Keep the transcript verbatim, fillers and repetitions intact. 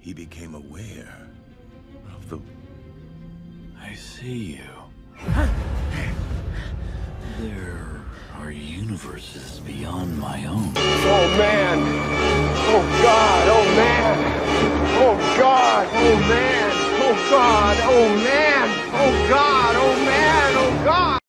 he became aware of the... I see you. There are universes beyond my own. Oh man! Oh God! Oh man! Oh God! Oh man! Oh God! Oh man! Oh God!